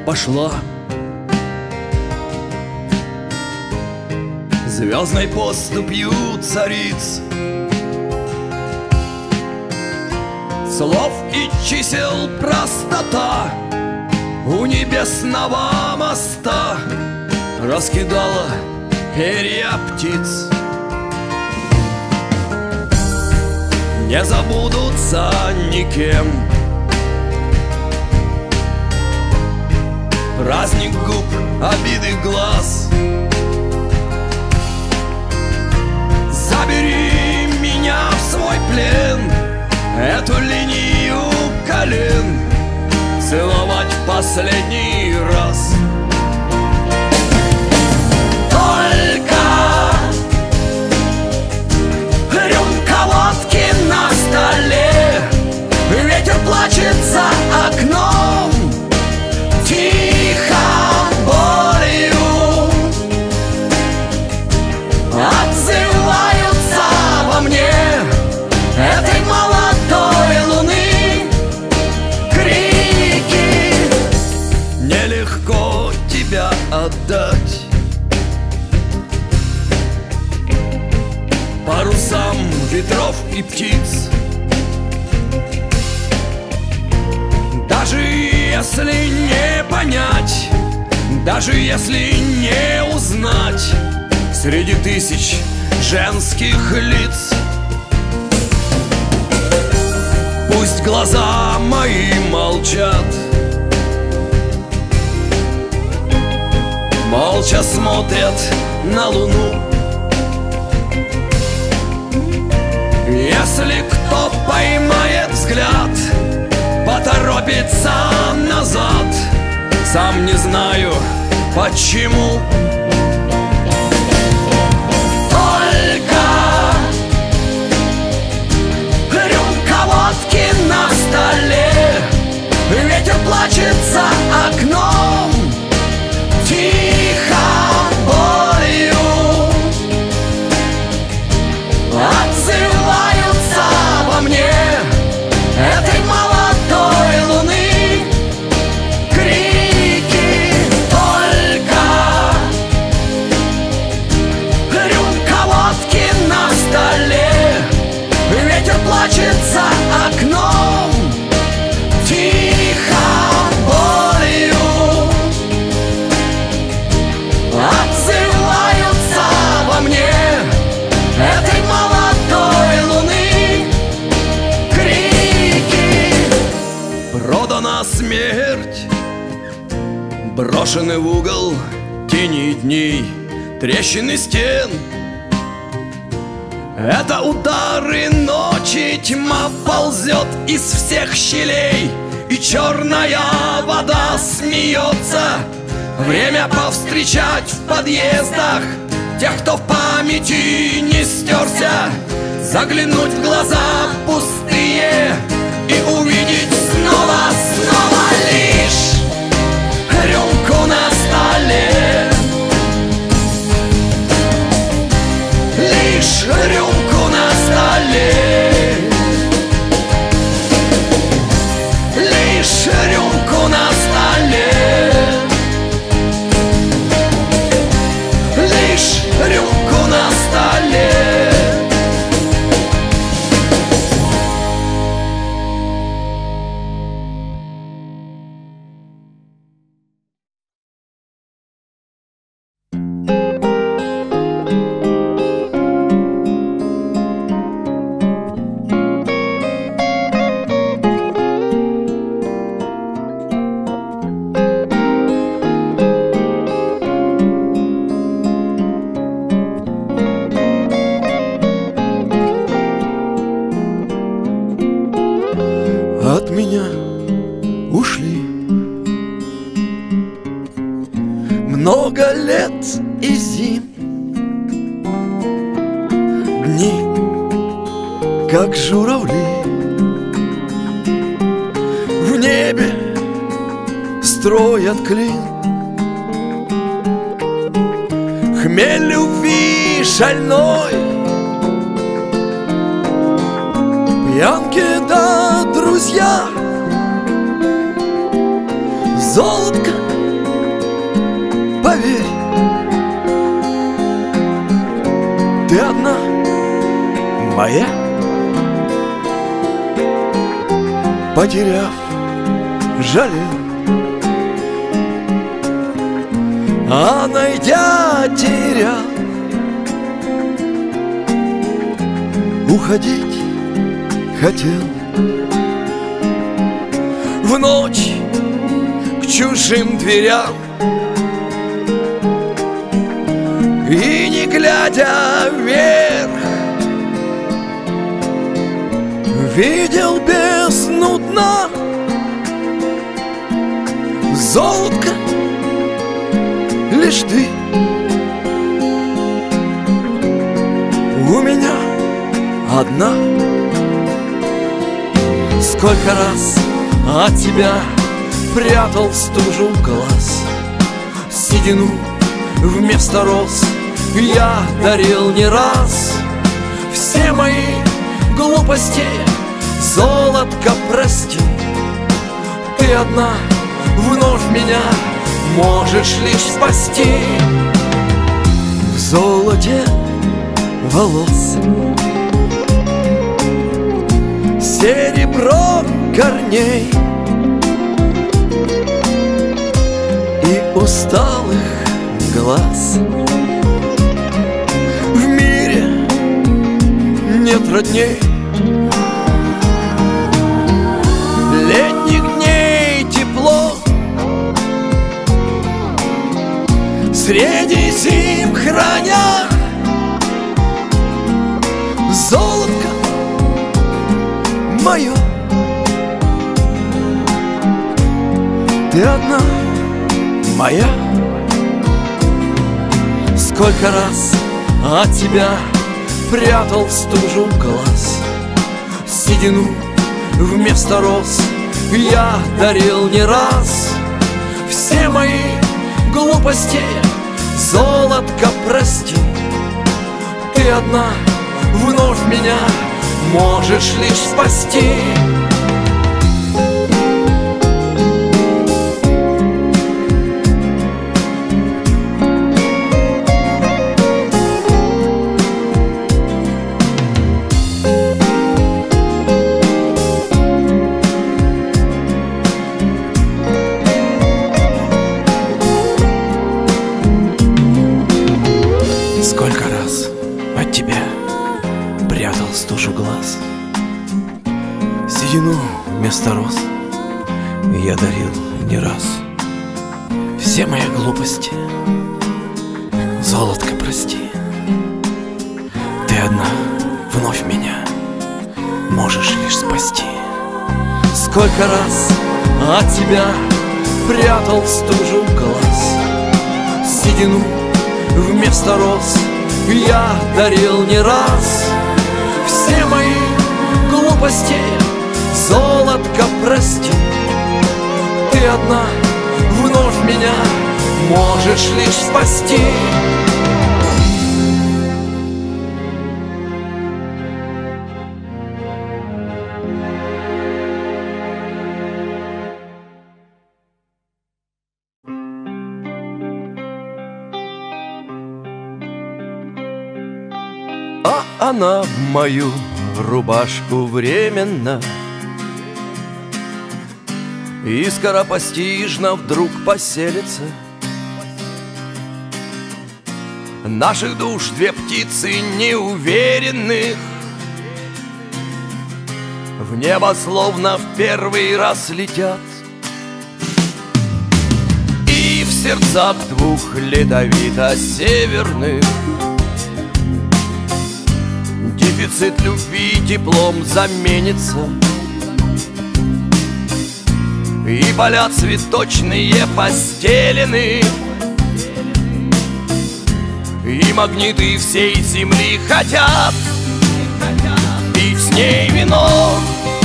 пошла. Звездной поступью цариц, слов и чисел простота у небесного моста раскидала перья птиц. Не забудутся никем праздник губ, обиды глаз. Забери меня в свой плен, эту линию колен целовать в последний раз. Только рюмка водки на столе, ветер плачет за окном, тихо болью отзываются во мне этой молодой луны крики. Нелегко тебя отдать парусам ветров и птиц, даже если не понять, даже если не узнать среди тысяч женских лиц. Пусть глаза мои молчат, молча смотрят на луну. Если кто поймает взгляд, поторопится назад, сам не знаю почему. Только рюмка водки на столе, ветер плачет за окном, тихо болью отзываются во мне этой молодой луны крики. Только рюмка водки на столе, ветер плачет за окном, тихо болью отзываются во мне этой молодой луны крики. Продана смерть, брошены в угол тени дней, трещины стен. Это удары ночи, тьма ползет из всех щелей, и черная вода смеется. Время повстречать в подъездах тех, кто в памяти не стерся, заглянуть в глаза пустые и увидеть снова лишь рюмку на столе, лишь рюмку на столе, лишь рюмку на столе, лишь рюмку на столе. От меня ушли много лет и зим, дни, как журавли, в небе строят клин. Хмель любви шальной, пьянки да друзья, золотко моя. Потеряв, жалел, а найдя, терял. Уходить хотел в ночь к чужим дверям, и не глядя вверх видел бездну дна. Золотко, лишь ты у меня одна. Сколько раз от тебя прятал стужу глаз, седину вместо роз я дарил не раз. Все мои глупости, золотко, прости. Ты одна вновь меня можешь лишь спасти. В золоте волос серебро корней и усталых глаз. В мире нет родней, летних дней тепло, среди зим храня. Золотко мое, ты одна моя. Сколько раз от тебя прятал стужу глаз, седину вместо роз я дарил не раз. Все мои глупости, золотко, прости. Ты одна вновь меня можешь лишь спасти. Сколько раз от тебя прятал стужу глаз, седину вместо роз я дарил не раз. Все мои глупости, золотко, прости. Ты одна вновь меня можешь лишь спасти. Сколько раз от тебя прятал стужу глаз, седину вместо роз я дарил не раз. Все мои глупости, золотко, прости. Ты одна вновь меня можешь лишь спасти. А она в мою рубашку временно и скоропостижно вдруг поселится. Наших душ две птицы неуверенных в небо словно в первый раз летят, и в сердцах двух ледовито-северных дефицит любви теплом заменится, и поля цветочные постелены, и магниты всей земли хотят пить с ней вино,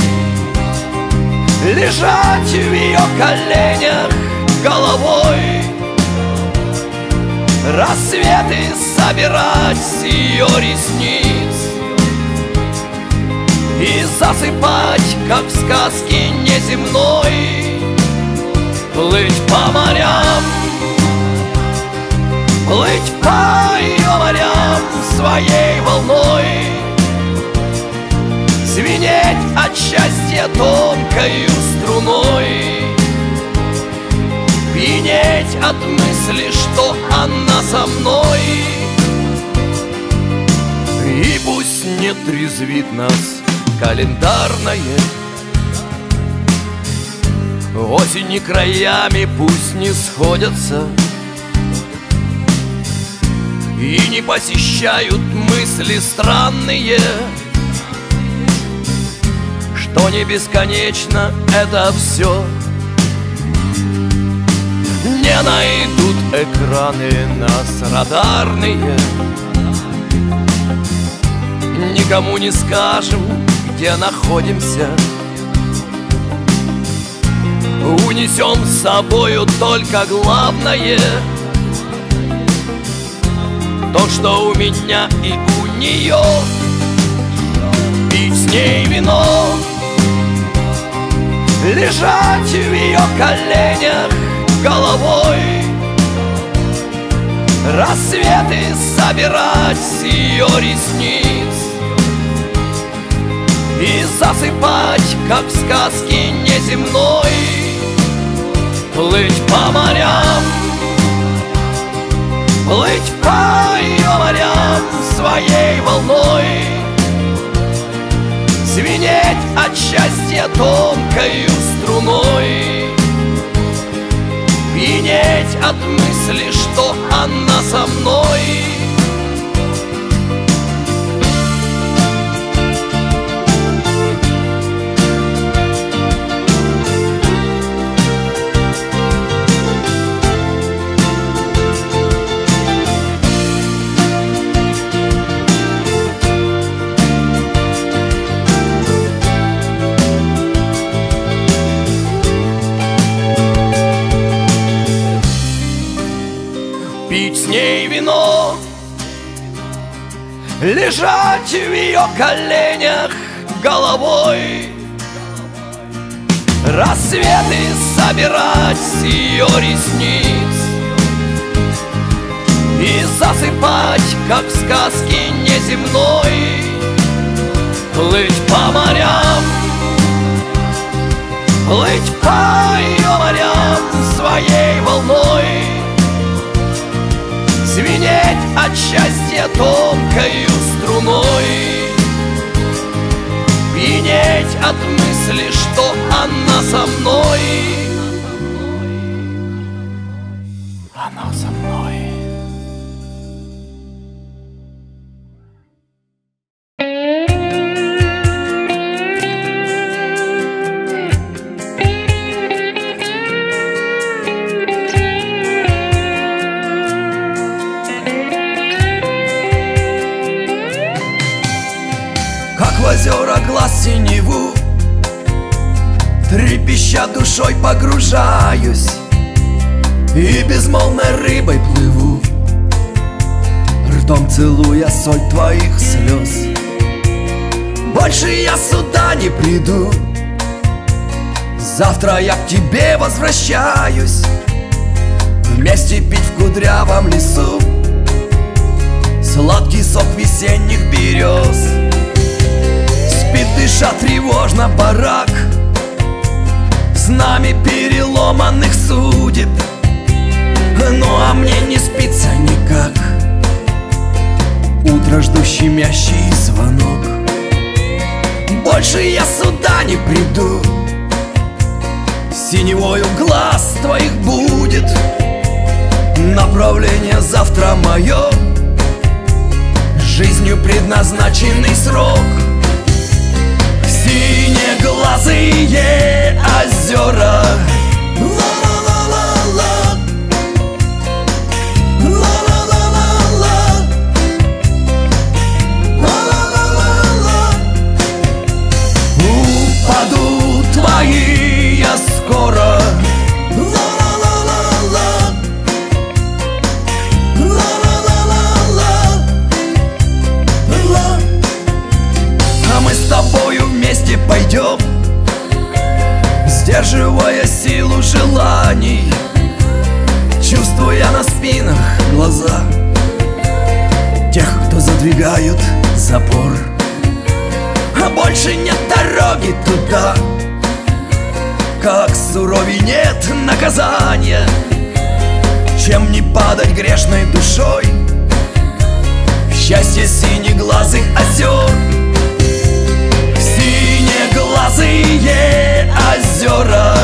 лежать в ее коленях головой, рассветы собирать с ее ресниц и засыпать, как в сказке неземной, плыть по морям, плыть по ее морям своей волной, от счастья тонкою струной, пьянеть от мысли, что она со мной. И пусть не трезвит нас календарное, осени краями пусть не сходятся, и не посещают мысли странные, что не бесконечно это все. Не найдут экраны нас радарные, никому не скажем, где находимся. Унесем с собою только главное, то, что у меня и у нее. Пить с ней вино, лежать в ее коленях головой, рассветы собирать с ее ресниц и засыпать, как в сказке неземной. Плыть по морям, плыть по ее морям своей волной, звенеть от счастья тонкою струной, пьянеть от мысли, что она со мной. Пить с ней вино, лежать в ее коленях головой, рассветы собирать с ее ресниц и засыпать, как в сказке неземной. Плыть по морям, плыть по ее морям своей волной, звенеть от счастья тонкою струной, пьянеть от мысли, что она со мной. Она со мной. В озера глаз синеву, трепеща душой погружаюсь и безмолвной рыбой плыву, ртом целуя соль твоих слез. Больше я сюда не приду, завтра я к тебе возвращаюсь, вместе пить в кудрявом лесу сладкий сок весенних берез. Спит, дыша тревожно барак, с нами переломанных судеб, ну а мне не спится никак. Утро жду щемящий звонок. Больше я сюда не приду, синевою глаз твоих будет направление завтра мое, жизнью предназначенный срок. Синеглазые озера, ла-ла-ла-ла-ла, ла-ла-ла-ла-ла, ла-ла-ла-ла-ла. Упадут твои я скоро, ла-ла-ла-ла-ла, ла-ла-ла-ла-ла. А мы с тобою вместе пойдем, сдерживая силу желаний, чувствуя на спинах глаза тех, кто задвигают запор. а больше нет дороги туда. Как суровей нет наказания, чем не падать грешной душой в счастье синеглазых озер. Синеглазые озера.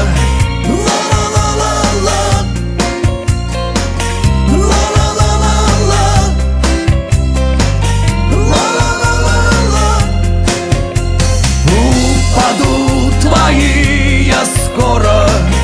Упадут твои я скоро.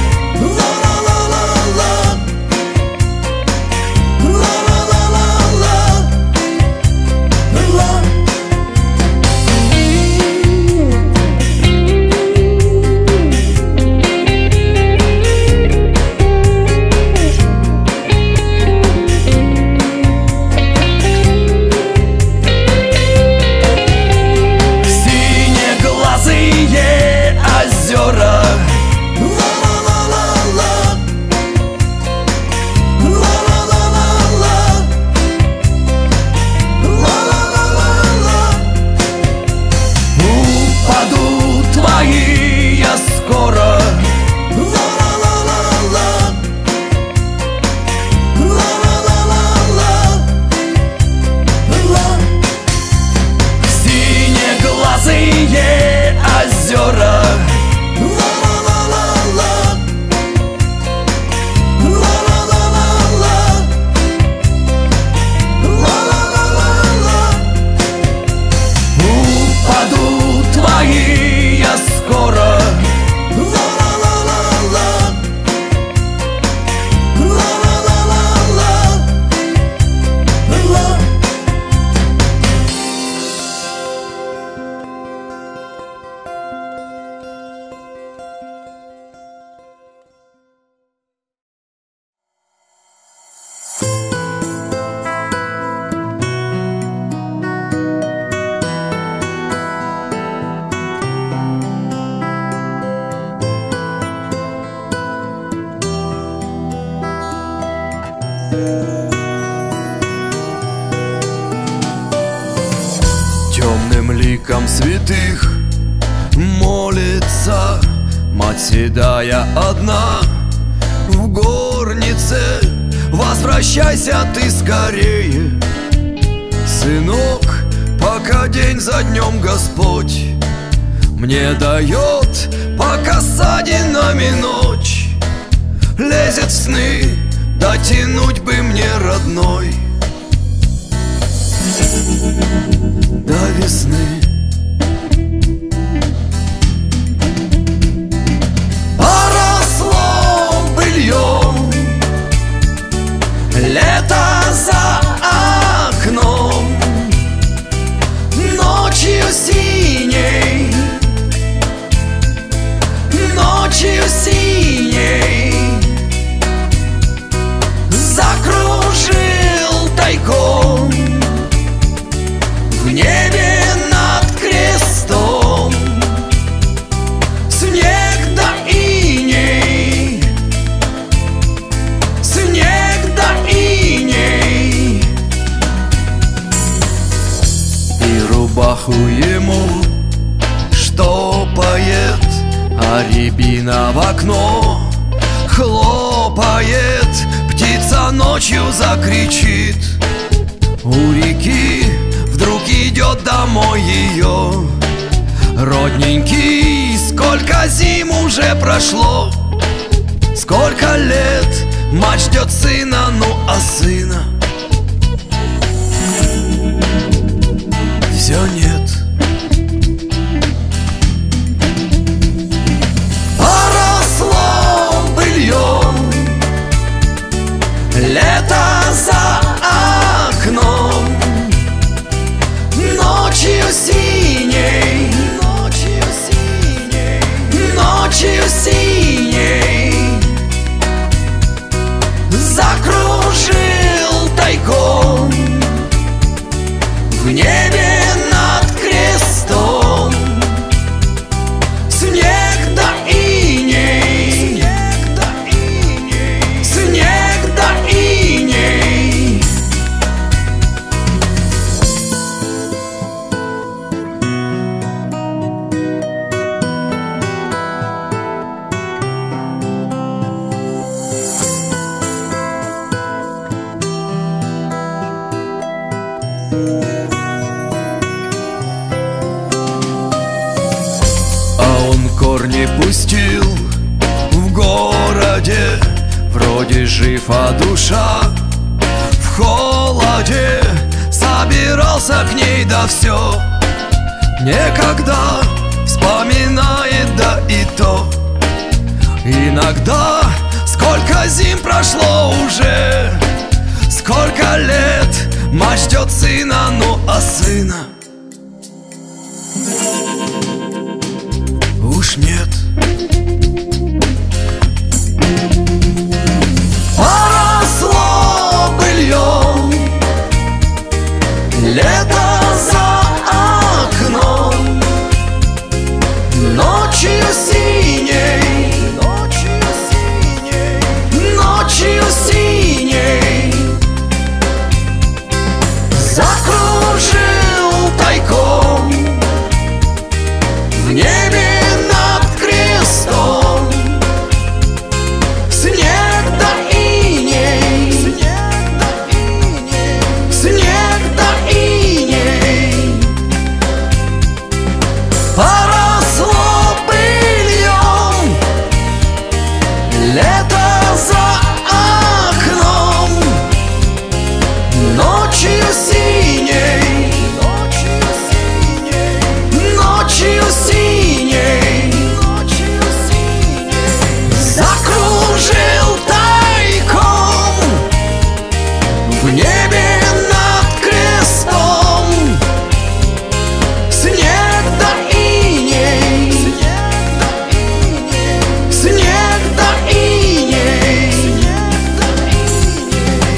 Темным ликом святых молится мать седая одна в горнице. Возвращайся ты скорее, сынок, пока день за днем Господь мне дает, пока ссадинами ночь лезет в сны, дотянуть бы мне, родной, до весны. Поросло быльем лето за окном, ночью синей, ночью синей закружил тайком в небе над крестом. Снег да иней, снег да иней. И рубаху ему штопает, а рябина в окно хлопает. Птица ночью закричит у реки, вдруг идет домой ее родненький. Сколько зим уже прошло, сколько лет мать ждет сына, ну а сына все нет. Поросло быльем лето за окном, ночью синей, ночью синей, ночью синей закружил припустил в городе, вроде жив, а душа в холоде. Собирался к ней, да все некогда вспоминает, да и то. Иногда сколько зим прошло уже, сколько лет мать ждет сына, ну а сына уж нет. Поросло быльем лето за окном, ночью синей, ночью синей, ночью синей закружил тайком в небе над крестом. Снег да иней, снег да иней, снег да иней. Поросло быльем лето за окном, ночью синей, ночью синей, ночью синей, ночью синей закружил тайком в небе над крестом. Снег да иней, снег да иней, снег да иней, снег да иней.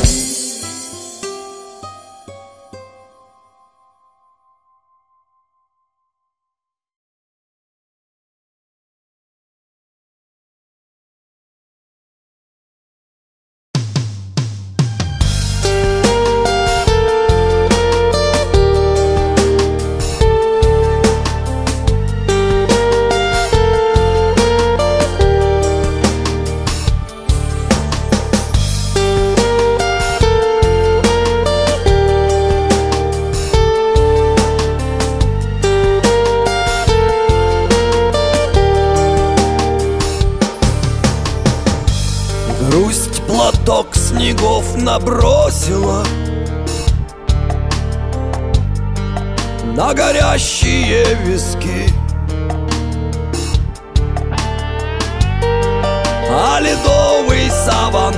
Грусть платок снегов набросила на горящие виски, а ледовый саван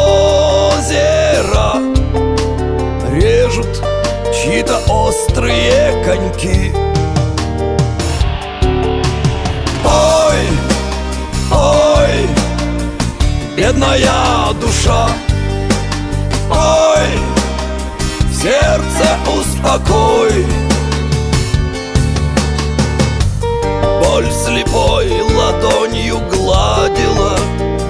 озера режут чьи-то острые коньки. Ой, ой, бедная душа, ой, сердце успокой. Боль слепой ладонью гладила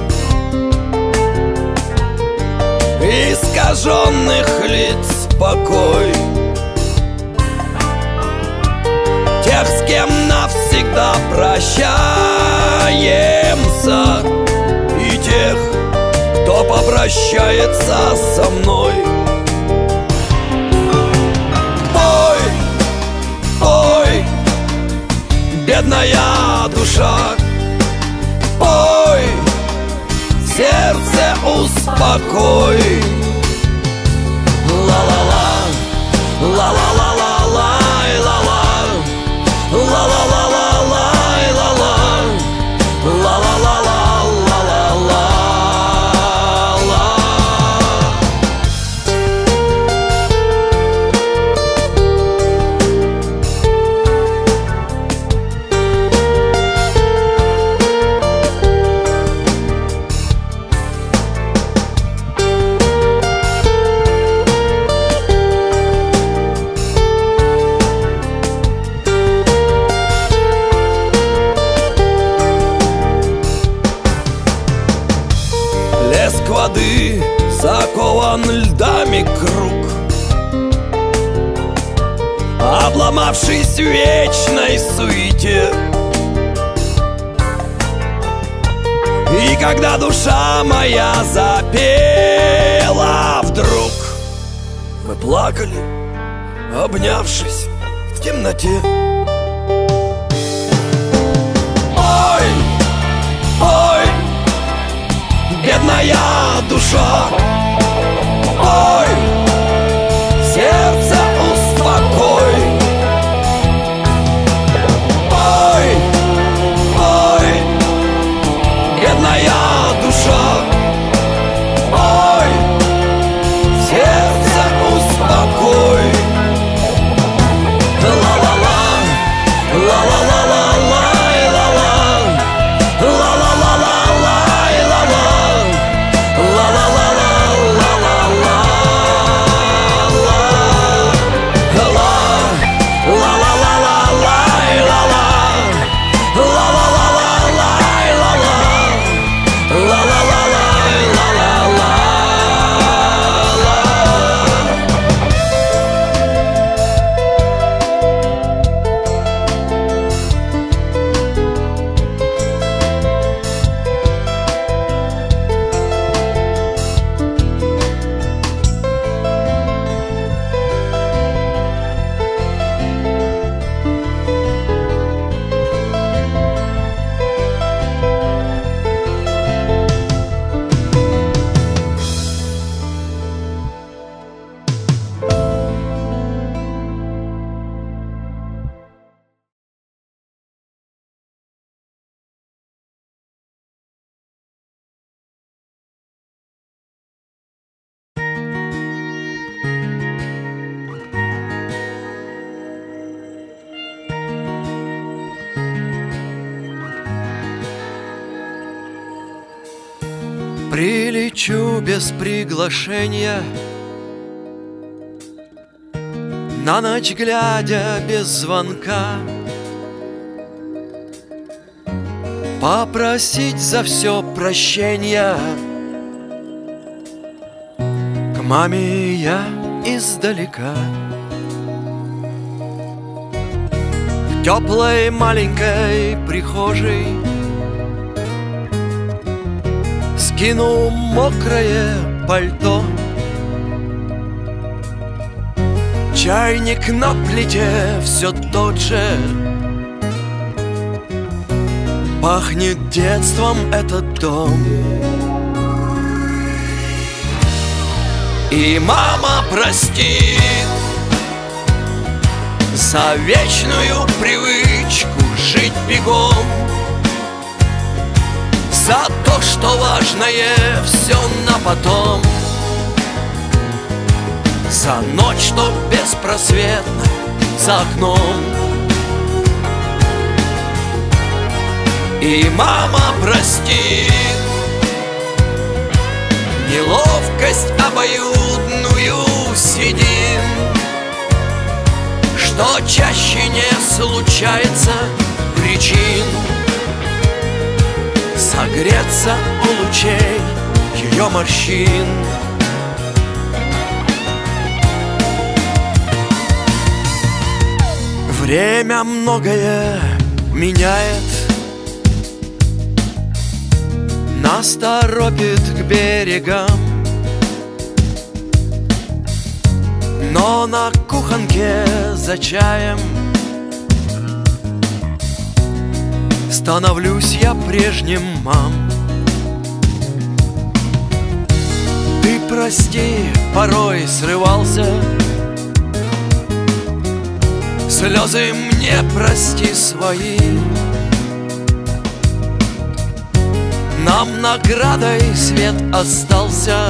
искаженных лиц покой. Тех, с кем навсегда прощаемся, и тех, кто попрощается со мной. Ой, ой, бедная душа, ой, сердце успокой. Ла-ла-ла, ла-ла-ла-ла-ла, ла-ла, ла-ла-ла-ла-ла, ла-ла, ла-ла-ла-ла-ла-ла-ла. Плеск воды закован льдами круг, обломавшись в вечной суете. И когда душа моя запела вдруг, мы плакали, обнявшись в темноте. Ой, ой, бедная душа, ой, сердце успокой. Ой, ой, бедная душа, ой, сердце успокой. Ла-ла-ла, ла-ла-ла-ла-ла, ла-ла, ла-ла-ла-ла-ла, ла-ла, Прилечу без приглашения, на ночь глядя без звонка, попросить за все прощения. К маме я издалека, в теплой маленькой прихожей скину мокрое пальто. Чайник на плите все тот же, пахнет детством этот дом. И мама простит за вечную привычку жить бегом, за то, что важное все на потом, за ночь, что беспросветна за окном. И мама простит неловкость обоюдную седин, что чаще не случается причин согреться у лучей ее морщин. Время многое меняет, нас торопит к берегам, но на кухонке за чаем становлюсь я прежним, мам. Ты прости, порой срывался, слезы мне прости свои. Нам наградой свет остался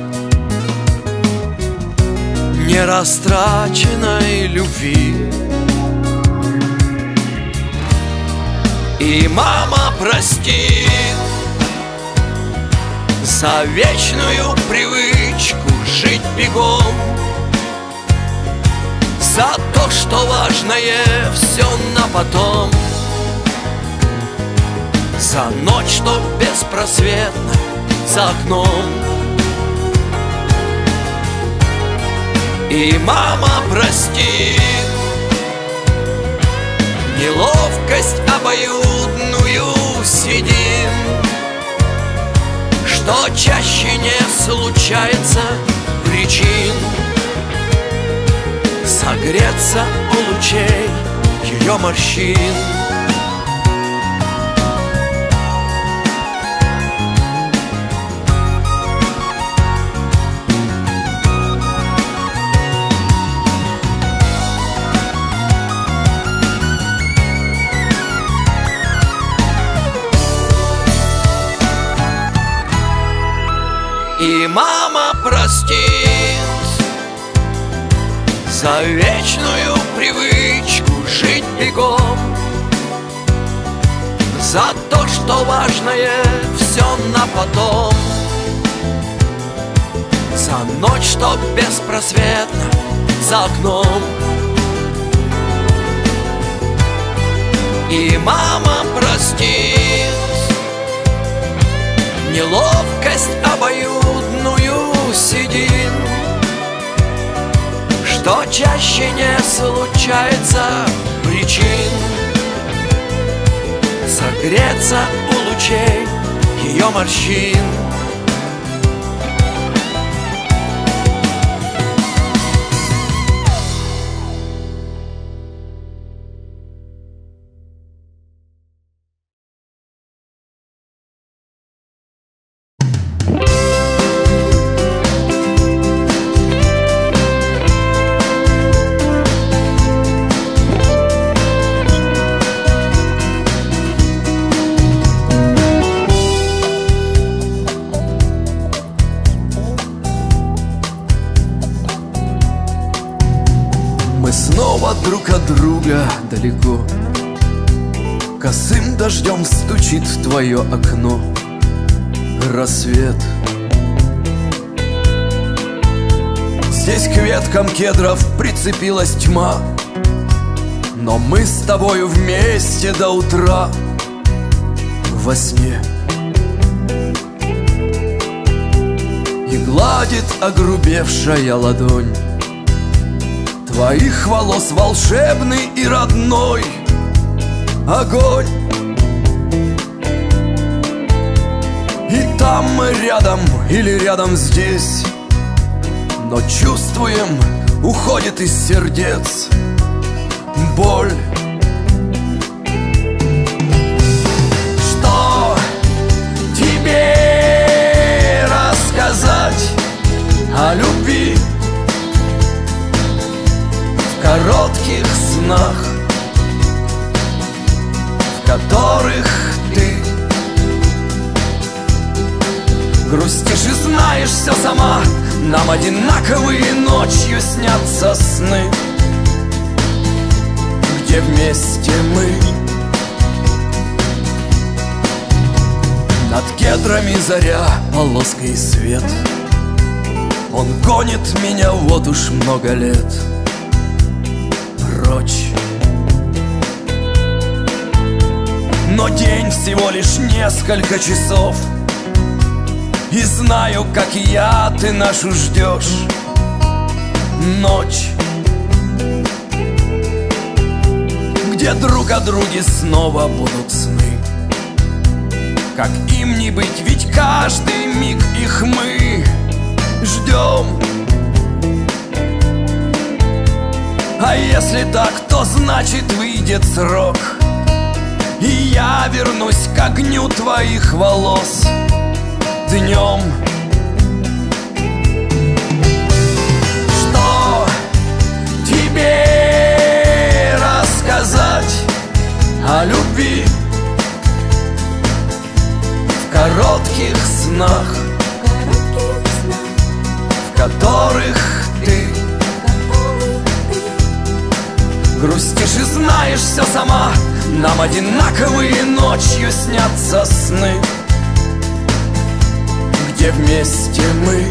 нерастраченной любви. И мама простит за вечную привычку жить бегом, за то, что важное все на потом, за ночь, что беспросветна за окном. И мама простит неловкость обоюдную седин, что чаще не случается причин согреться у лучей ее морщин. простит за вечную привычку жить бегом, за то, что важное все на потом, за ночь, что беспросветна за окном. И мама простит неловкость обоюдную седин, что чаще не случается причин согреться у лучей ее морщин. Снова друг от друга далеко, косым дождем стучит в твое окно рассвет. Здесь к веткам кедров прицепилась тьма, но мы с тобою вместе до утра во сне. И гладит огрубевшая ладонь твоих волос волшебный и родной огонь. И там мы рядом или рядом здесь, но чувствуем, уходит из сердец боль. Что тебе рассказать о любви в коротких снах, в которых ты грустишь и знаешь все сама. Нам одинаковые ночью снятся сны, где вместе мы. Над кедрами заря, полоской свет, он гонит меня вот уж много лет прочь. Но день всего лишь несколько часов, и знаю, как и я, ты нашу ждешь ночь, где друг о друге снова будут сны. Как им не быть, ведь каждый миг их мы ждем. А если так, то значит выйдет срок, и я вернусь к огню твоих волос днем. Что тебе рассказать о любви в коротких снах, в которых ты грустишь и знаешь все сама. Нам одинаковые ночью снятся сны, где вместе мы.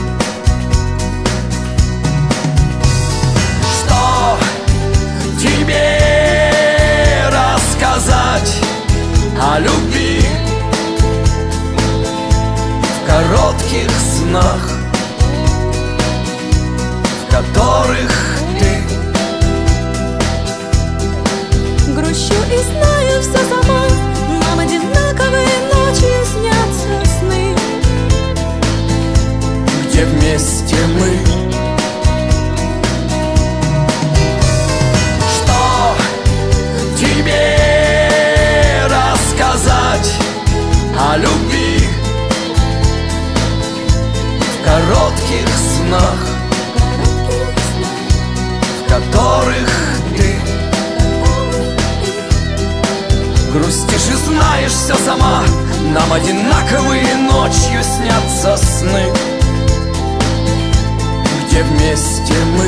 Что тебе рассказать о любви в коротких снах, в которых ты грущу и знаю все сама. Нам одинаковые ночью снятся сны, где вместе мы. Что тебе рассказать о любви в коротких снах, в которых ты грустишь и знаешь все сама. Нам одинаковые ночью снятся сны, где вместе мы.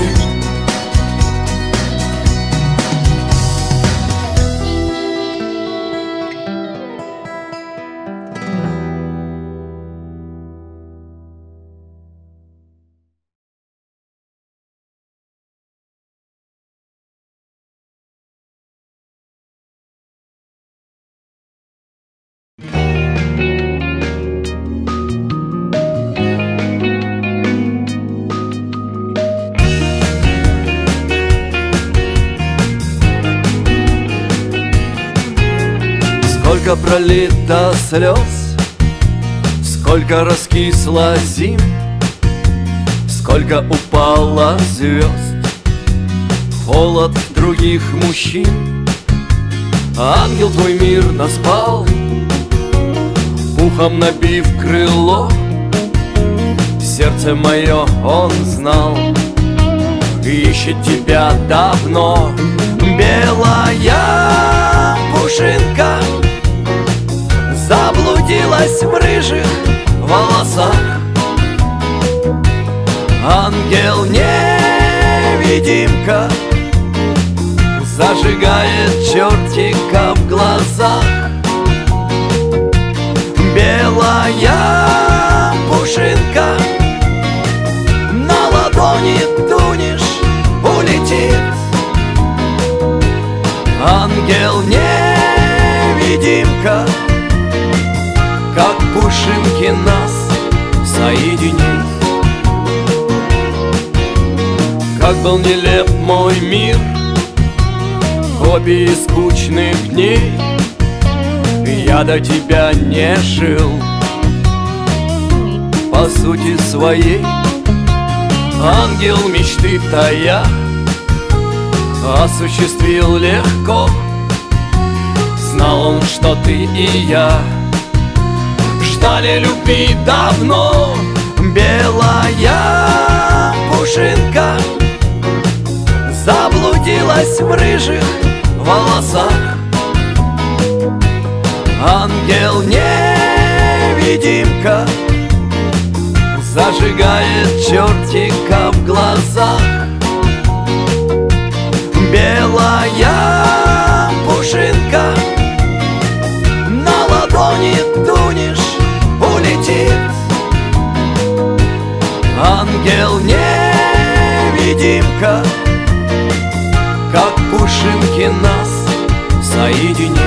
Сколько пролито слез, сколько раскисло зим, сколько упало звезд, холод других мужчин. Ангел твой мирно спал, ухом набив крыло. Сердце мое он знал, ищет тебя давно. Белая пушинка заблудилась в рыжих волосах. Ангел-невидимка зажигает чертика в глазах. Белая пушинка на ладони тунешь, улетит. Ангел-невидимка, как пушинки нас соединит. Как был нелеп мой мир, копии скучных дней. Я до тебя не жил, по сути своей. Ангел мечты тая осуществил легко. Знал он, что ты и я ждали любви давно. Белая пушинка заблудилась в рыжих волосах. Ангел-невидимка зажигает чертика в глазах. Белая пушинка на ладони тунешь, улетит. Ангел-невидимка, как пушинки нас соединит.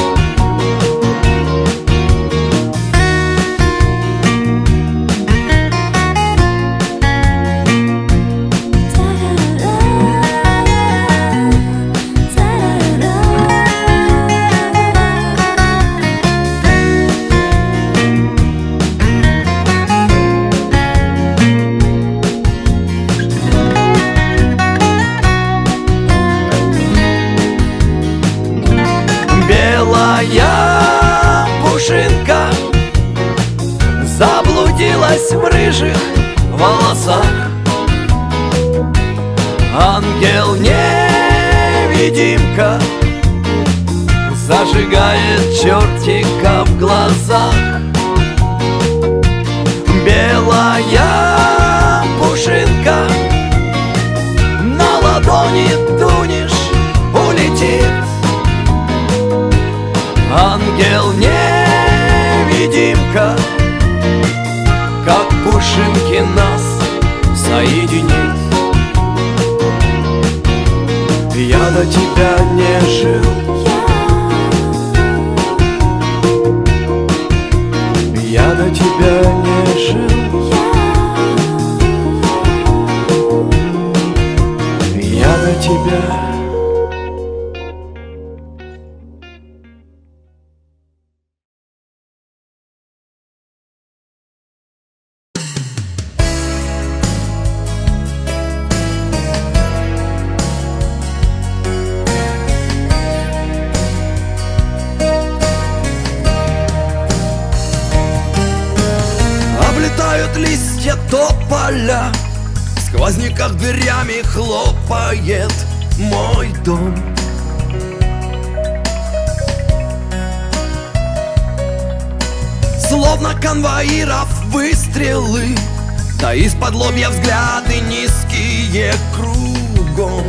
Белая пушинка заблудилась в рыжих волосах. Ангел-невидимка зажигает чертика в глазах. Белая пушинка на ладони тунешь, улетит. Ангел-невидимка, как пушинки нас соединит. Я до тебя не жил, я до тебя не жил, я до тебя. Облетают листья тополя, в сквозняках дверями хлопает мой дом. Словно конвоиров выстрелы да из-под лобья взгляды низкие кругом.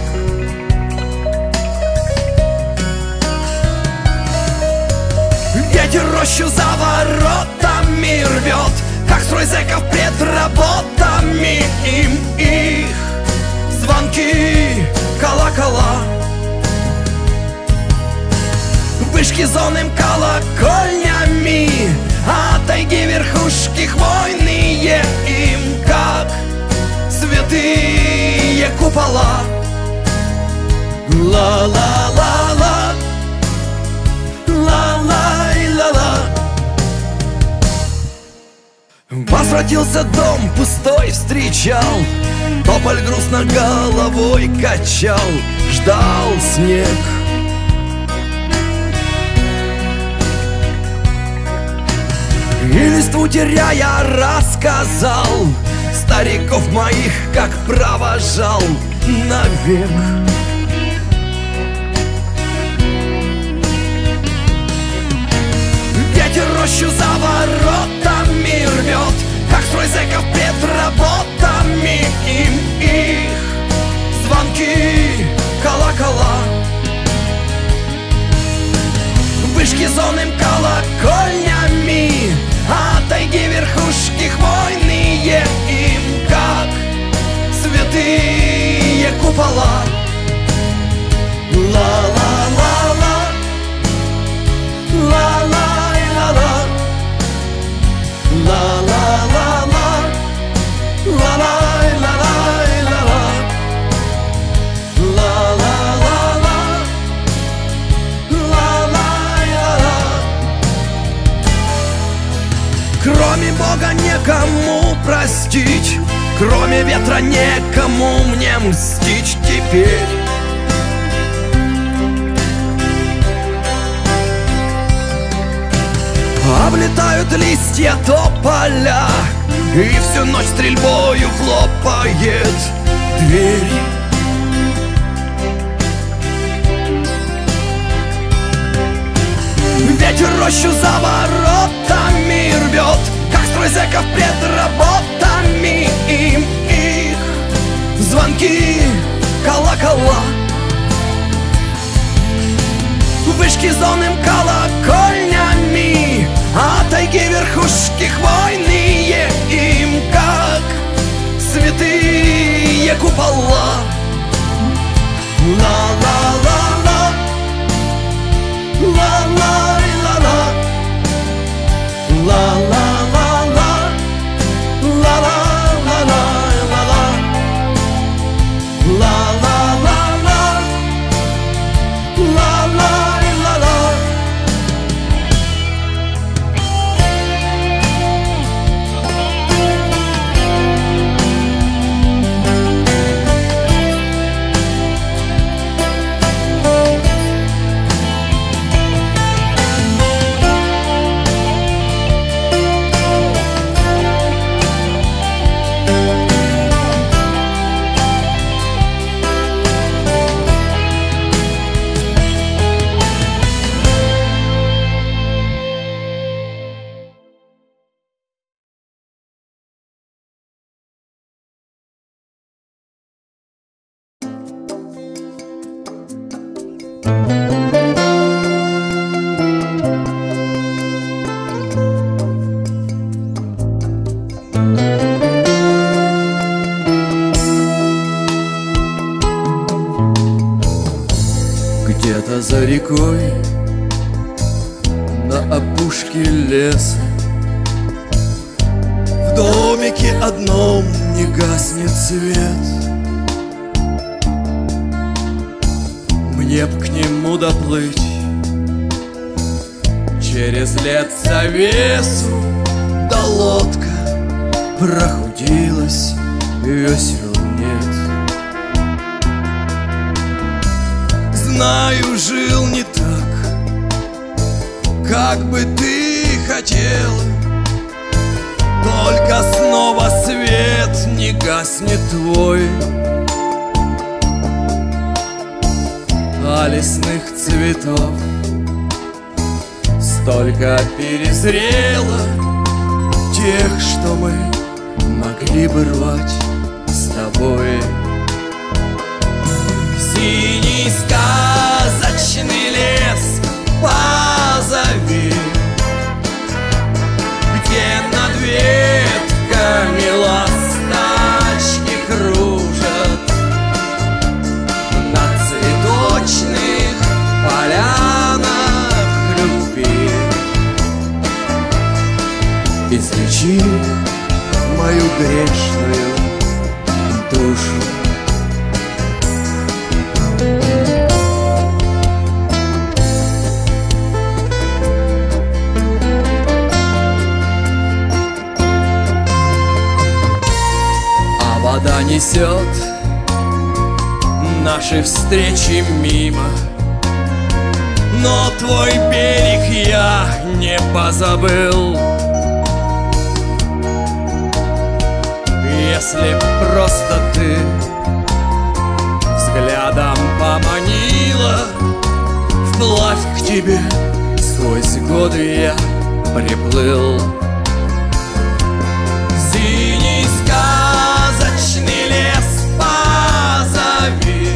Ветер рощу за воротами рвет, как строй зэков пред работами. Им их звонки, колокола, вышки зонным колокольнями, а тайги верхушки хвойные им, как святые купола. Ла-ла-ла-ла, ла-ла-ла-ла. Возвратился дом пустой, встречал, тополь грустно головой качал, ждал снег. И листву теряя рассказал стариков моих, как провожал навек. Ветер рощу за воротами рвет, как строй зэков пред работами. Им их звонки, колокола, вышки зонным колокольнями, а тайги верхушки хвойные им, как святые купола. Ла-ла-ла-ла, ла-ла-ла-ла, ла-ла-ла-ла, ла-ла-ла-ла-ла, ла-ла-ла-ла. Кроме Бога некому простить, кроме ветра некому мне мстить теперь. Облетают листья тополя, и всю ночь стрельбою хлопает дверь. Ветер рощу за воротами рвет, как строй зэков пред работами. Им их звонки, колокола, вышки зонным колокольнями, а тайги верхушки хвойные им, как святые купола. Ла-ла-ла-ла, ла-ла-ла-ла, ла-ла-ла-ла, ла-ла-ла-ла, ла-ла-ла-ла, ла-ла-ла-ла. Где-то за рекой, на опушке леса, в домике одном не гаснет свет. Мне б к нему доплыть через лет завесу, да лодка прохудилась, весел нет. Знаю, жил не так, как бы ты хотела, только снова свет не гаснет твой. А лесных цветов столько перезрело, тех, что мы могли бы рвать с тобой. Синий сказочный лес позови, где над ветками ласточки кружат, на цветочных полянах любви. Излечи мою грешную душу. Вода несет наши встречи мимо, но твой берег я не позабыл. Если просто ты взглядом поманила, вплавь к тебе сквозь годы я приплыл. Синий сказочный лес позови,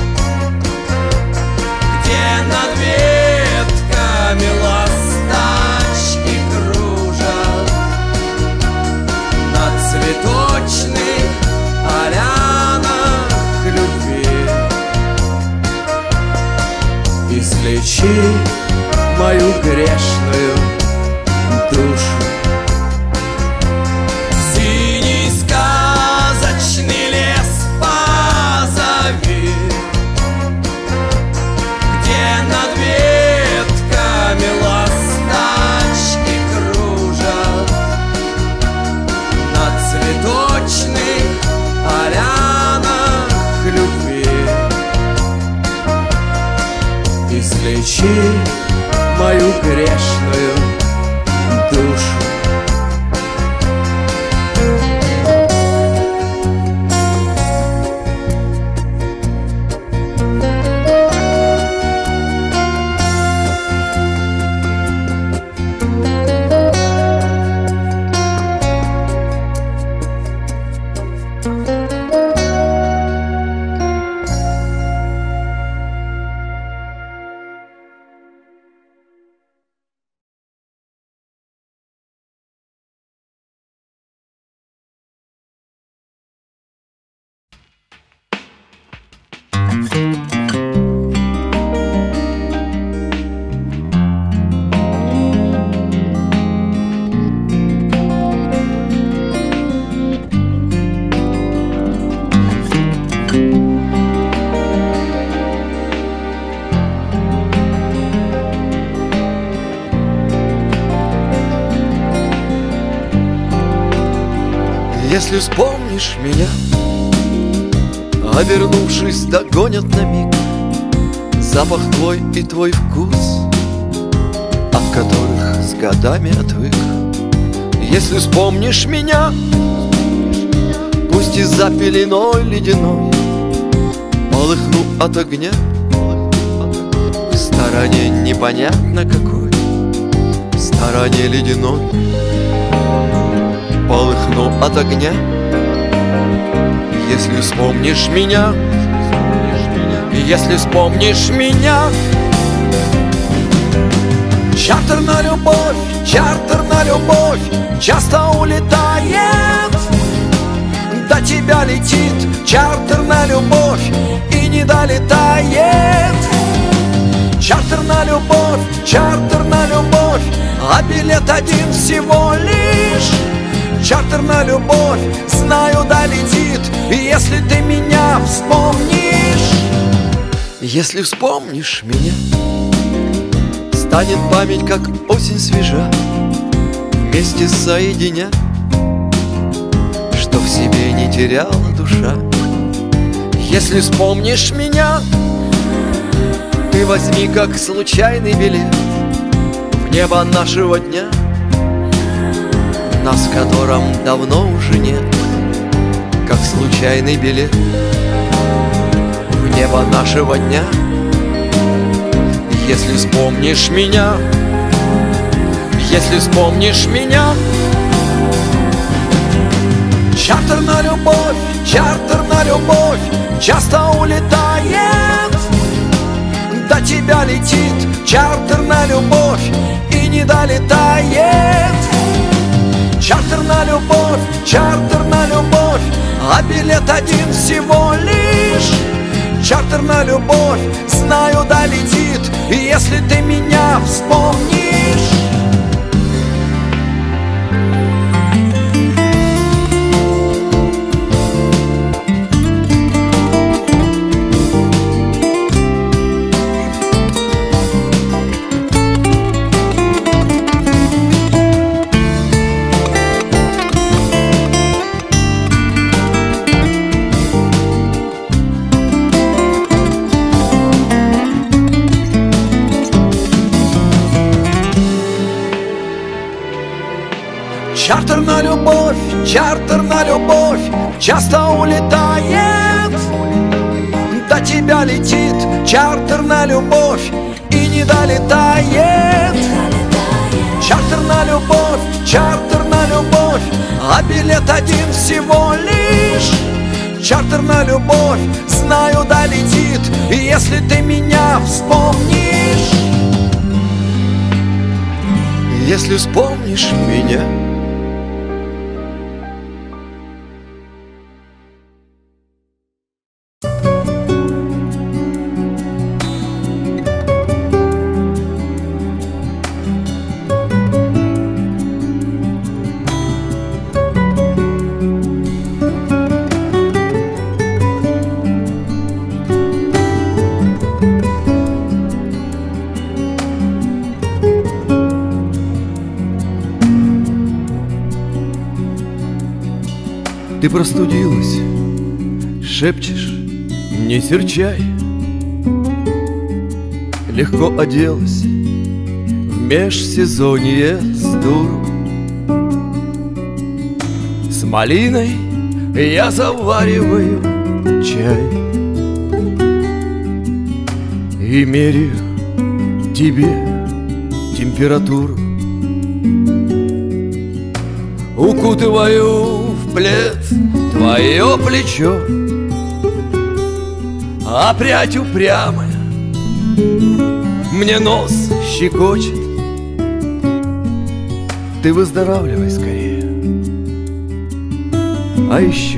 где над ветками ласточки кружат, на цветочных полянах любви. Излечи мою грешную душу. Излечи мою грешную душу. Если вспомнишь меня, обернувшись, догонят на миг запах твой и твой вкус, от которых с годами отвык. Если вспомнишь меня, пусть и за пеленой ледяной полыхну от огня, в стороне непонятно какой, в стороне ледяной полыхну от огня. Если вспомнишь меня, если вспомнишь меня. Чартер на любовь, часто улетает, до тебя летит чартер на любовь и не долетает. Чартер на любовь, а билет один всего лишь. Чартер на любовь, знаю, долетит, если ты меня вспомнишь. Если вспомнишь меня, станет память, как осень свежа, вместе соединя, что в себе не теряла душа. Если вспомнишь меня, ты возьми как случайный билет в небо нашего дня, нас в котором давно уже нет, как случайный билет в небо нашего дня. Если вспомнишь меня, если вспомнишь меня. Чартер на любовь часто улетает. До тебя летит чартер на любовь и не долетает. Чартер на любовь, а билет один всего лишь. Чартер на любовь, знаю, долетит, если ты меня вспомнишь. Чартер на любовь часто улетает. До тебя летит чартер на любовь и не долетает. Чартер на любовь, а билет один всего лишь. Чартер на любовь, знаю, долетит, если ты меня вспомнишь. Если вспомнишь меня. Ты простудилась, шепчешь, не серчай. Легко оделась в межсезонье с дуру. С малиной я завариваю чай и меряю тебе температуру. Укутываю в плед твое плечо, а прядь упрямая мне нос щекочет. Ты выздоравливай скорее. А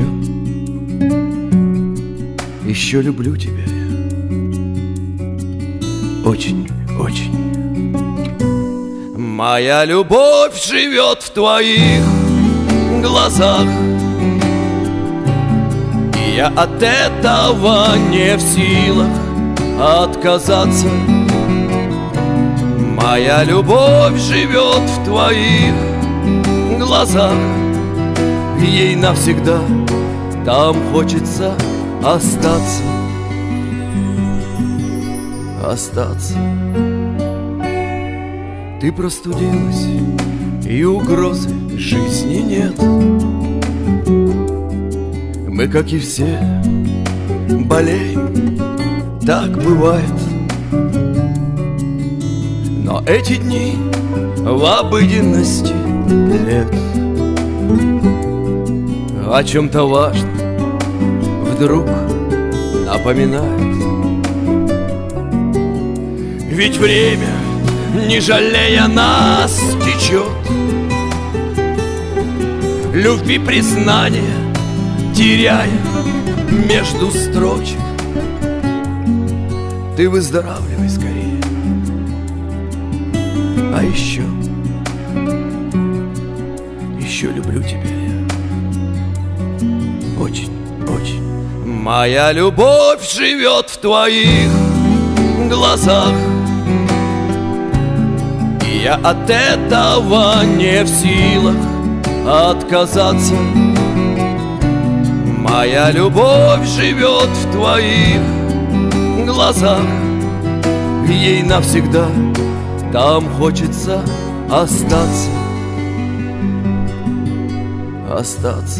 еще люблю тебя я. Очень, очень. Моя любовь живет в твоих глазах, и я от этого не в силах отказаться. Моя любовь живет в твоих глазах, ей навсегда там хочется остаться. Остаться. Ты простудилась, и угрозы жизни нет. Мы, как и все, болеем, так бывает. Но эти дни в обыденности лет о чем-то важном вдруг напоминает. Ведь время, не жалея нас, течет. Любви признание теряя между строчек. Ты выздоравливай скорее. А еще люблю тебя я. Очень, очень. Моя любовь живет в твоих глазах, и я от этого не в силах отказаться. Моя любовь живет в твоих глазах, ей навсегда там хочется остаться. Остаться.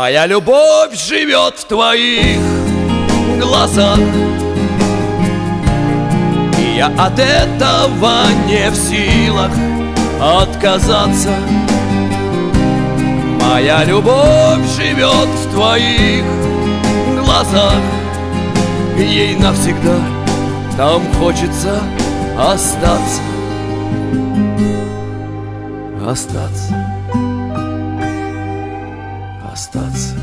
Моя любовь живет в твоих глазах, и я от этого не в силах отказаться. Моя любовь живет в твоих глазах, ей навсегда там хочется остаться. Остаться. Остаться.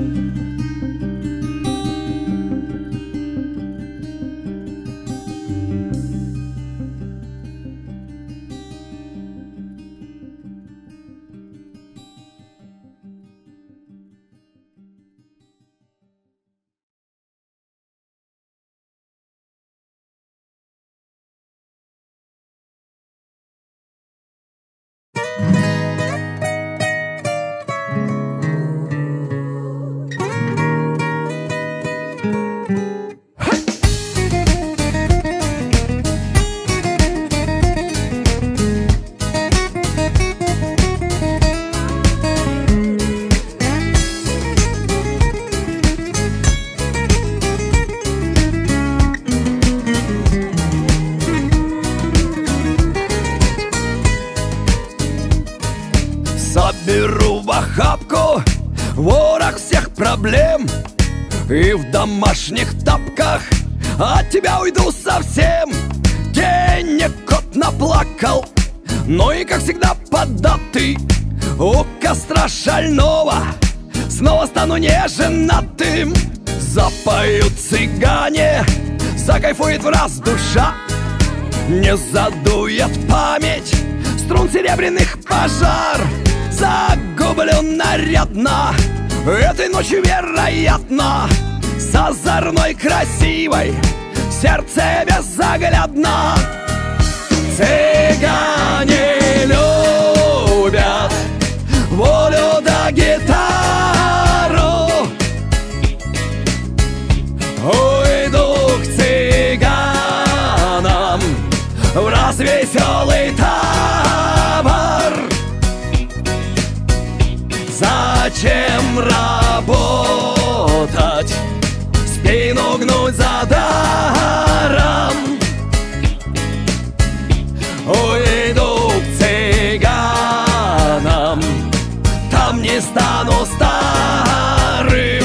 Соберу в охапку ворох всех проблем и в домашних тапках от тебя уйду совсем. Денег кот наплакал, но и как всегда поддатый у костра шального снова стану неженатым. Запоют цыгане, закайфует враз душа, не задует память струн серебряных пожар. Загублю нарядно этой ночью, вероятно, с озорной красивой в сердце безоглядно. Цыгане любят волю да гитару, уйду к цыганам в развеселый табор. Зачем работать, спину гнуть за даром? Уйду к цыганам, там не стану старым.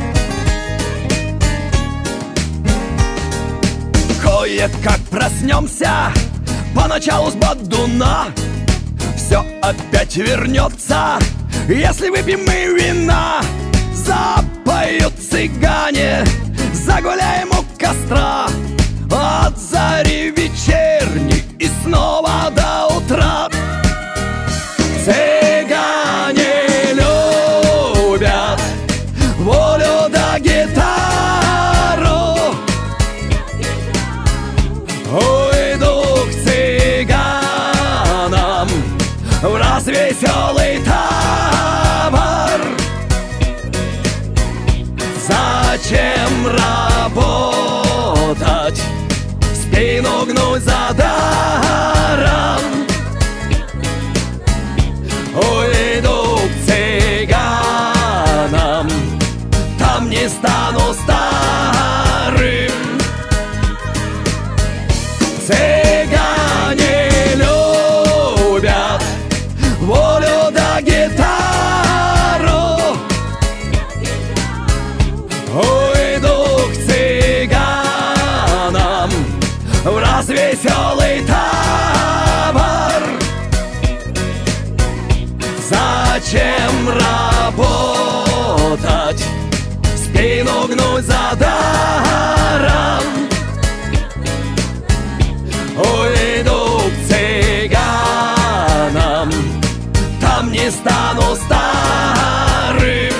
Кое-как проснемся поначалу с бодуна, все опять вернется, если выпьем мы вина. Запоют цыгане, загуляем у костра от зари вечерней и снова до утра. Цыгане любят волю да гитару, уйду к цыганам в развеселый табор. Зачем работать, спину гнуть за даром? Уйду к цыганам, там не стану старым. Цыгане любят волю да гитару, уйду к цыганам в развеселый табор. Зачем работать, спину гнуть за даром? Уйду к цыганам, там не стану старым.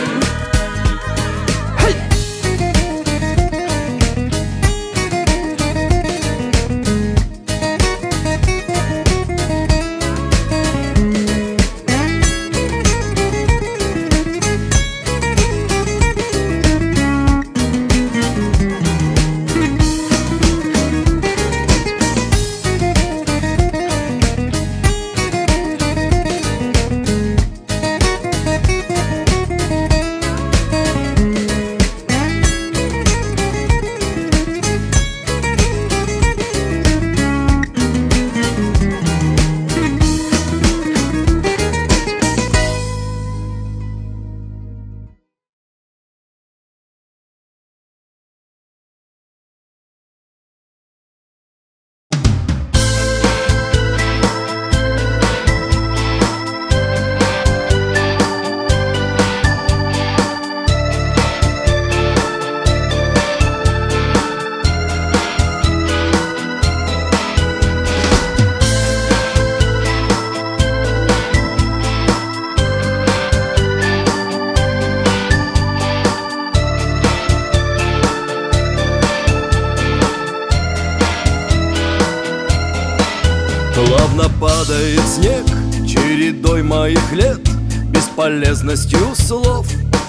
Словно падает снег чередой моих лет, бесполезностью слов,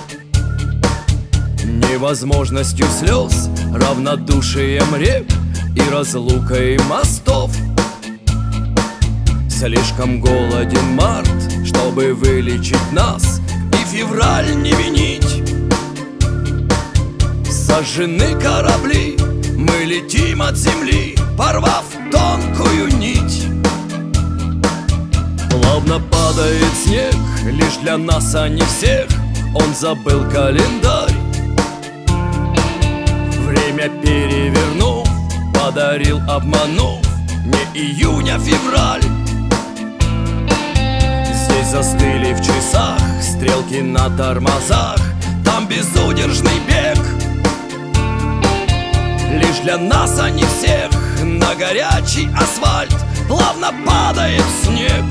невозможностью слез, равнодушием рек и разлукой мостов. Слишком голоден март, чтобы вылечить нас и февраль не винить. Сожжены корабли, мы летим от земли, порвав тонкую нить. Плавно падает снег, лишь для нас, а не всех. Он забыл календарь, время перевернув, подарил, обманув, не июнь, а февраль. Здесь застыли в часах стрелки на тормозах, там безудержный бег. Лишь для нас, а не всех, на горячий асфальт плавно падает снег.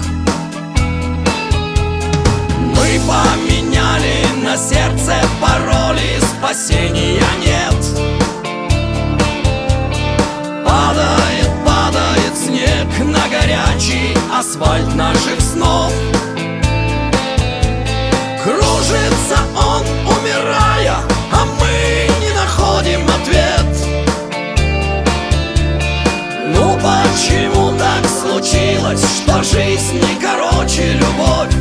Мы поменяли на сердце пароли, спасения нет. Падает, падает снег на горячий асфальт наших снов. Кружится он, умирая, а мы не находим ответ. Ну почему так случилось, что жизнь не короче любовь?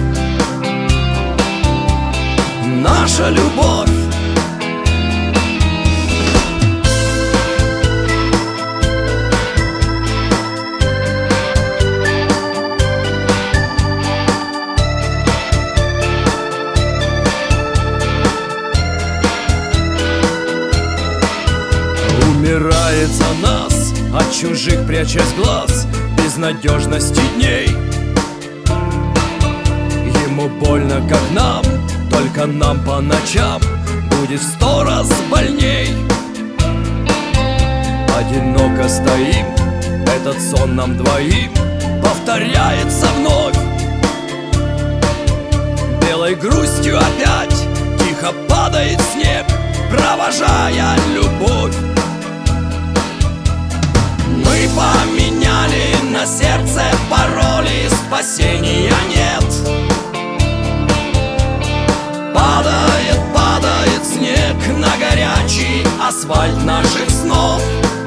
Наша любовь. Умирает за нас, от чужих прячась глаз, безнадежности дней. Ему больно, как нам, только нам по ночам будет в 100 раз больней. Одиноко стоим, этот сон нам двоим повторяется вновь. Белой грустью опять тихо падает снег, провожая любовь. Мы поменяли на сердце пароли, спасения нет. Падает, падает снег на горячий асфальт наших снов.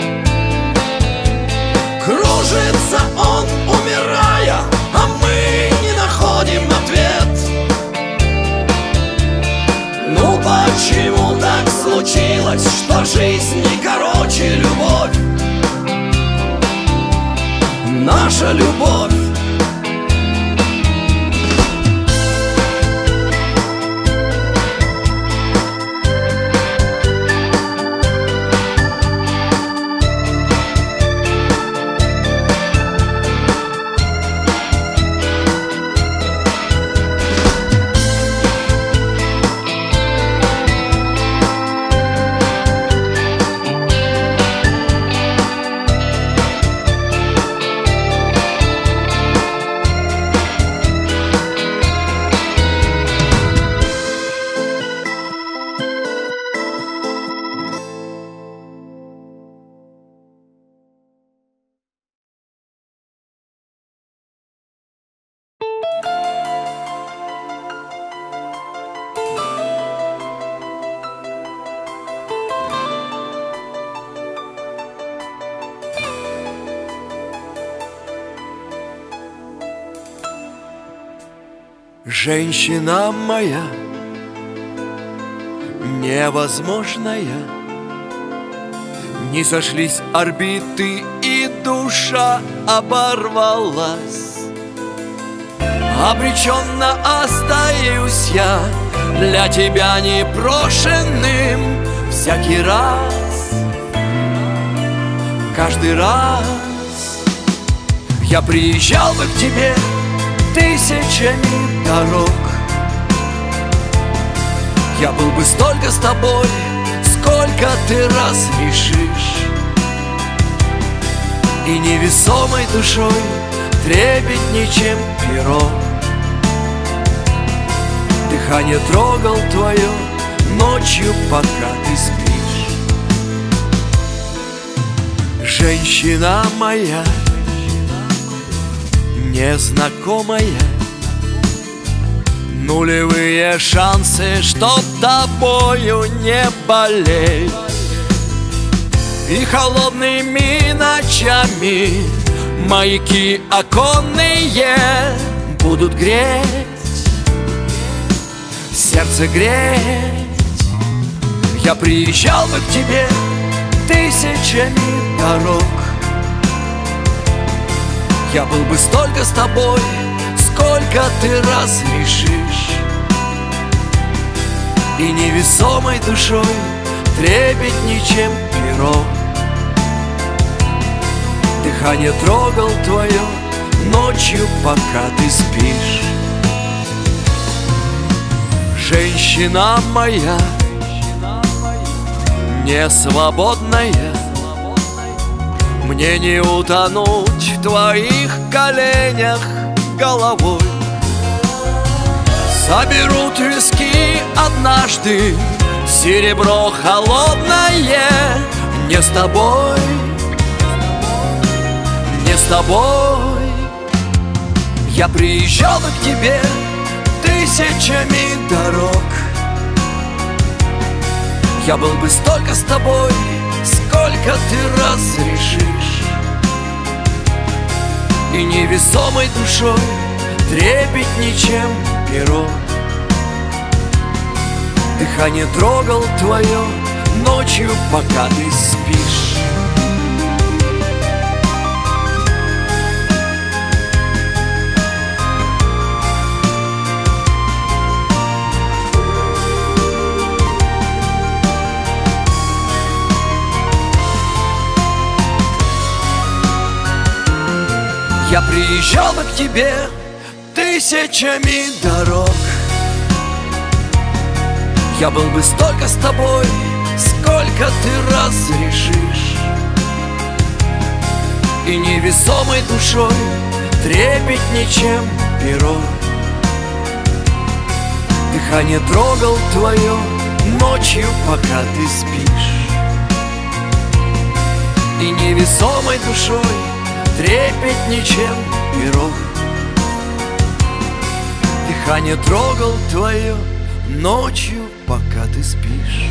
Кружится он, умирая, а мы не находим ответ. Ну почему так случилось, что жизнь не короче любовь? Наша любовь. Женщина моя, невозможная, не сошлись орбиты, и душа оборвалась. Обреченно остаюсь я для тебя непрошенным всякий раз, каждый раз. Я приезжал бы к тебе тысячами дорог, я был бы столько с тобой, сколько ты разрешишь, и невесомой душой трепетней, чем перо. Дыхание трогал твое ночью, пока ты спишь. Женщина моя, незнакомая. Нулевые шансы, чтоб тобою не болеть. И холодными ночами маяки оконные будут греть, сердце греть. Я приезжал бы к тебе тысячами дорог. Я был бы столько с тобой, сколько ты раз решишь. И невесомой душой трепетней, чем перо. Дыхание трогал твое ночью, пока ты спишь. Женщина моя, не свободная, мне не утонуть в твоих коленях головой. Соберут виски однажды, серебро холодное. Не с тобой, не с тобой. Я приезжал бы к тебе тысячами дорог. Я был бы столько с тобой, сколько ты раз решишь. И невесомой душой трепетней, чем перо. Дыхание трогал твое ночью, пока ты спишь. Я приезжал бы к тебе тысячами дорог. Я был бы столько с тобой, сколько ты раз решишь. И невесомой душой трепетней, чем перо. Дыхание трогал твое ночью, пока ты спишь. И невесомой душой трепетней, чем перо. Дыхание трогал твое ночью, пока ты спишь.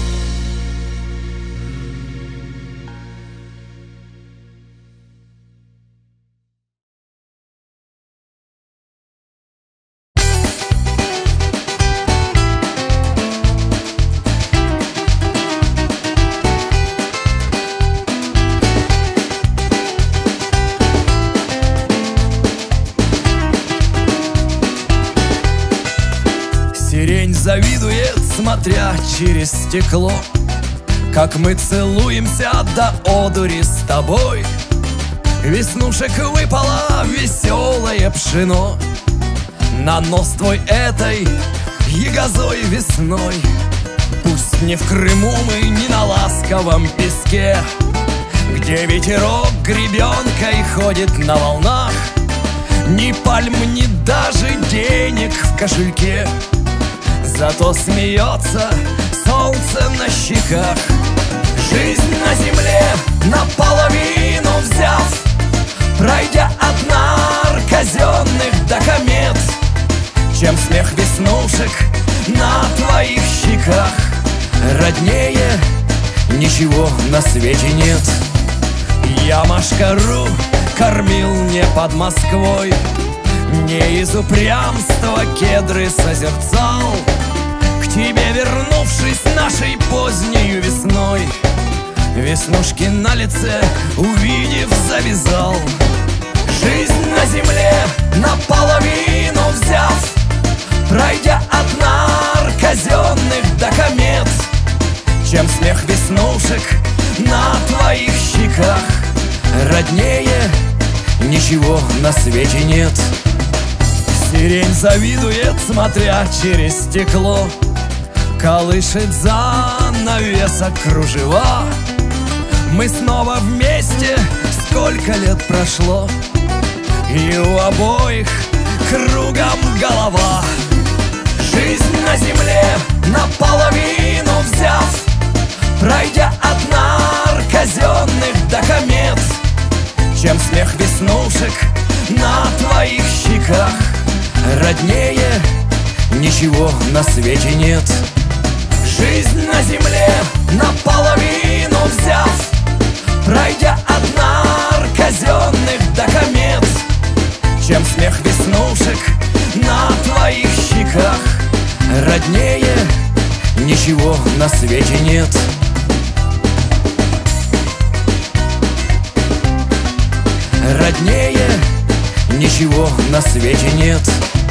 Сирень завидует, смотря через стекло, как мы целуемся до одури с тобой. Веснушек выпало веселое пшено на нос твой этой ягозой весной. Пусть не в Крыму мы, не на ласковом песке, где ветерок гребенкой ходит на волнах, ни пальм, ни даже денег в кошельке. Зато смеется солнце на щеках. Жизнь на земле наполовину взяв, пройдя от нар казенных до комет, чем смех веснушек на твоих щеках. Роднее ничего на свете нет. Я машкару кормил не под Москвой, не из упрямства кедры созерцал, к тебе вернувшись нашей позднею весной. Веснушки на лице увидев, завязал. Жизнь на земле наполовину взяв, пройдя от нар казенных до комет, чем смех веснушек на твоих щеках. Роднее ничего на свете нет. Сирень завидует, смотря через стекло, колышет занавесок кружева. Мы снова вместе, сколько лет прошло, и у обоих кругом голова. Жизнь на земле наполовину взяв, пройдя от нар казенных до комет, чем смех веснушек на твоих щеках. Роднее ничего на свете нет. Жизнь на земле наполовину взяв, пройдя от нар казенных до комет, чем смех веснушек на твоих щеках. Роднее ничего на свете нет. Роднее ничего на свете нет.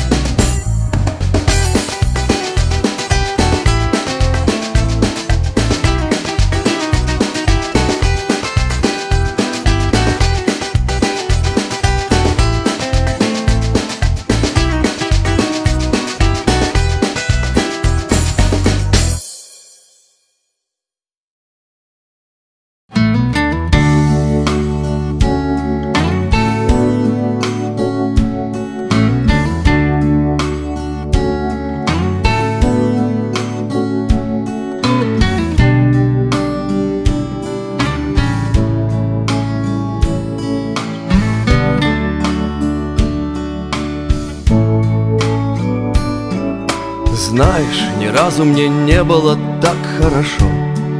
Знаешь, ни разу мне не было так хорошо.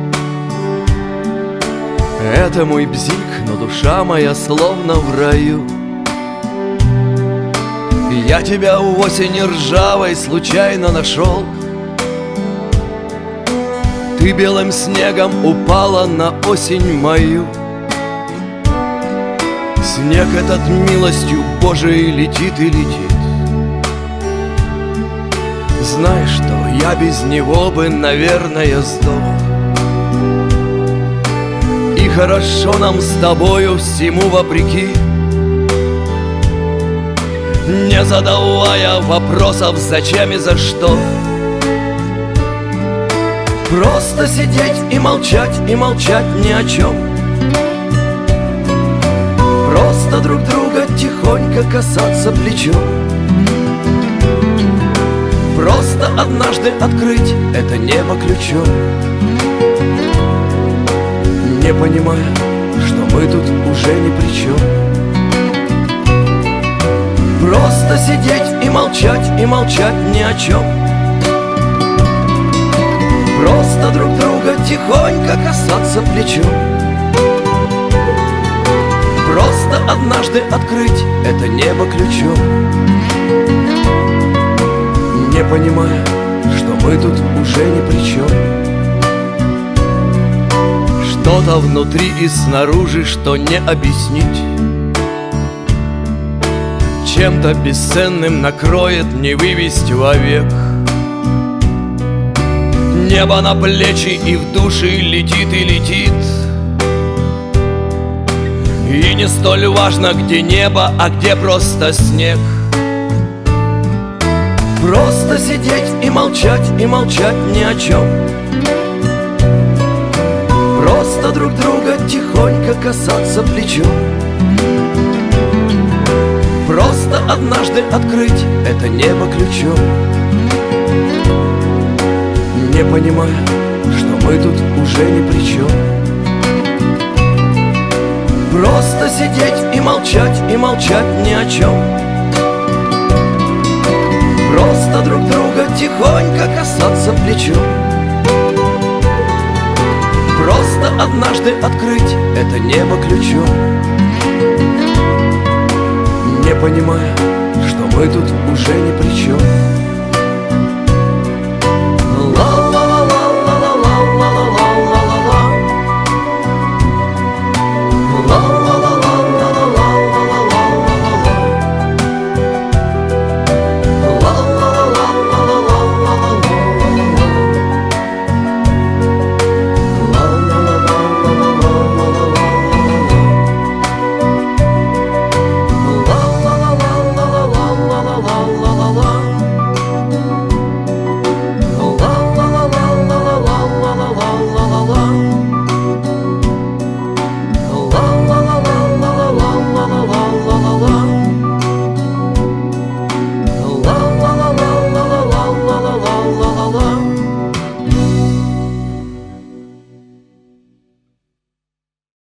Это мой бзик, но душа моя словно в раю. Я тебя в осени ржавой случайно нашел. Ты белым снегом упала на осень мою. Снег этот милостью Божией летит и летит. Знаешь что, я без него бы, наверное, сдох. И хорошо нам с тобою всему вопреки, не задавая вопросов зачем и за что. Просто сидеть и молчать ни о чем. Просто друг друга тихонько касаться плечом. Просто однажды открыть это небо ключом, не понимая, что мы тут уже ни при чем. Просто сидеть и молчать ни о чем. Просто друг друга тихонько касаться плечом. Просто однажды открыть это небо ключом, не понимая, что мы тут уже ни при чем. Что-то внутри и снаружи, что не объяснить, чем-то бесценным накроет, не вывести вовек. Небо на плечи и в души летит и летит. И не столь важно, где небо, а где просто снег. Просто сидеть и молчать ни о чем. Просто друг друга тихонько касаться плечом. Просто однажды открыть это небо ключом, не понимая, что мы тут уже ни при чем. Просто сидеть и молчать ни о чем. Просто друг друга тихонько касаться плечом. Просто однажды открыть это небо ключом, не понимая, что мы тут уже ни при чем.